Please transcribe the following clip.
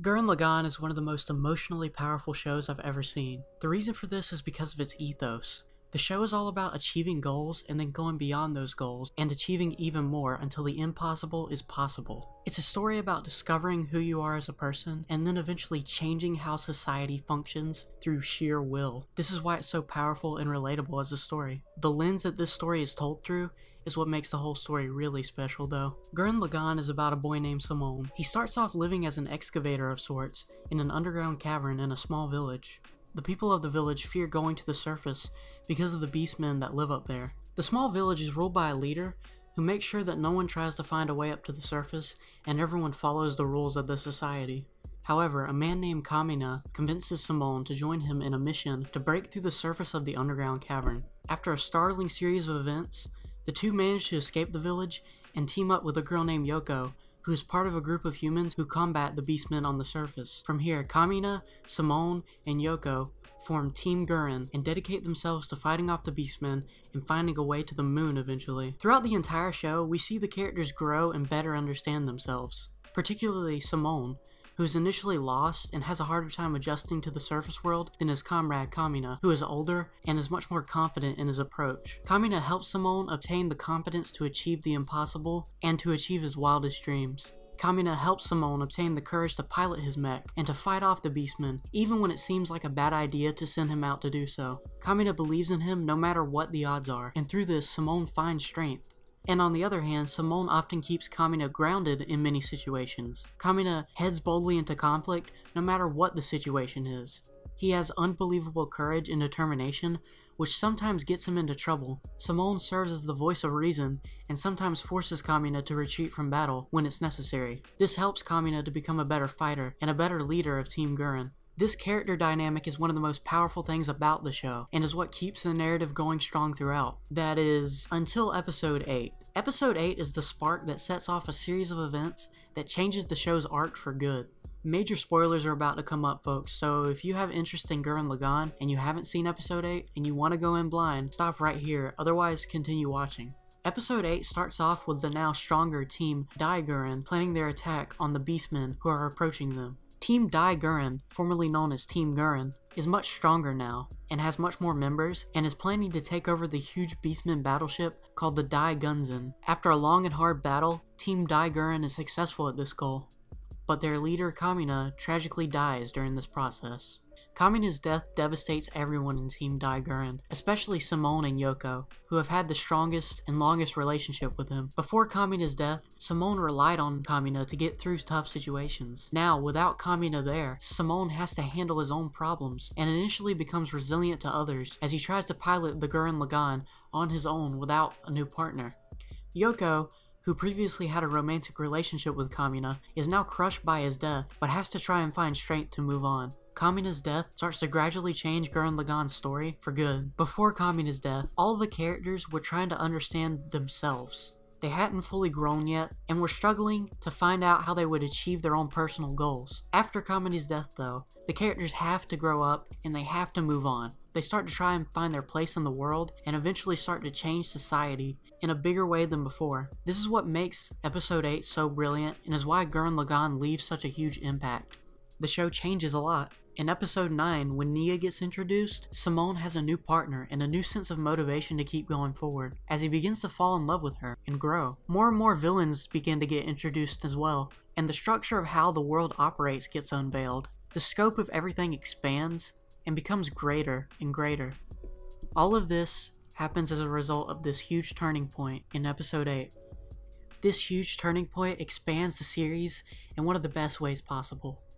Gurren Lagann is one of the most emotionally powerful shows I've ever seen. The reason for this is because of its ethos. The show is all about achieving goals and then going beyond those goals and achieving even more until the impossible is possible. It's a story about discovering who you are as a person and then eventually changing how society functions through sheer will. This is why it's so powerful and relatable as a story. The lens that this story is told through is what makes the whole story really special though. Gurren Lagann is about a boy named Simone. He starts off living as an excavator of sorts in an underground cavern in a small village. The people of the village fear going to the surface because of the beastmen that live up there. The small village is ruled by a leader who makes sure that no one tries to find a way up to the surface and everyone follows the rules of the society. However, a man named Kamina convinces Simone to join him in a mission to break through the surface of the underground cavern. After a startling series of events, the two manage to escape the village and team up with a girl named Yoko, who is part of a group of humans who combat the beastmen on the surface. From here, Kamina, Simone, and Yoko form Team Gurren and dedicate themselves to fighting off the beastmen and finding a way to the moon eventually. Throughout the entire show, we see the characters grow and better understand themselves, particularly Simone, who is initially lost and has a harder time adjusting to the surface world than his comrade Kamina, who is older and is much more confident in his approach. Kamina helps Simone obtain the confidence to achieve the impossible and to achieve his wildest dreams. Kamina helps Simone obtain the courage to pilot his mech and to fight off the beastmen, even when it seems like a bad idea to send him out to do so. Kamina believes in him no matter what the odds are, and through this, Simone finds strength. And on the other hand, Simone often keeps Kamina grounded in many situations. Kamina heads boldly into conflict no matter what the situation is. He has unbelievable courage and determination, which sometimes gets him into trouble. Simone serves as the voice of reason and sometimes forces Kamina to retreat from battle when it's necessary. This helps Kamina to become a better fighter and a better leader of Team Gurren. This character dynamic is one of the most powerful things about the show, and is what keeps the narrative going strong throughout. That is, until episode 8. Episode 8 is the spark that sets off a series of events that changes the show's arc for good. Major spoilers are about to come up, folks, so if you have interest in Gurren Lagann and you haven't seen episode 8 and you want to go in blind, stop right here, otherwise continue watching. Episode 8 starts off with the now stronger Team Dai Gurren planning their attack on the beastmen who are approaching them. Team Dai Gurren, formerly known as Team Gurren, is much stronger now and has much more members and is planning to take over the huge beastman battleship called the Dai Gunzen. After a long and hard battle, Team Dai Gurren is successful at this goal, but their leader Kamina tragically dies during this process. Kamina's death devastates everyone in Team Dai Gurren, especially Simone and Yoko, who have had the strongest and longest relationship with him. Before Kamina's death, Simone relied on Kamina to get through tough situations. Now, without Kamina there, Simone has to handle his own problems, and initially becomes resilient to others as he tries to pilot the Gurren Lagann on his own without a new partner. Yoko, who previously had a romantic relationship with Kamina, is now crushed by his death, but has to try and find strength to move on. Kamina's death starts to gradually change Gurren Lagann's story for good. Before Kamina's death, all of the characters were trying to understand themselves. They hadn't fully grown yet, and were struggling to find out how they would achieve their own personal goals. After Kamina's death though, the characters have to grow up and they have to move on. They start to try and find their place in the world and eventually start to change society in a bigger way than before. This is what makes episode 8 so brilliant and is why Gurren Lagann leaves such a huge impact. The show changes a lot. In episode 9, when Nia gets introduced, Simone has a new partner and a new sense of motivation to keep going forward, as he begins to fall in love with her and grow. More and more villains begin to get introduced as well, and the structure of how the world operates gets unveiled. The scope of everything expands and becomes greater and greater. All of this happens as a result of this huge turning point in episode 8. This huge turning point expands the series in one of the best ways possible.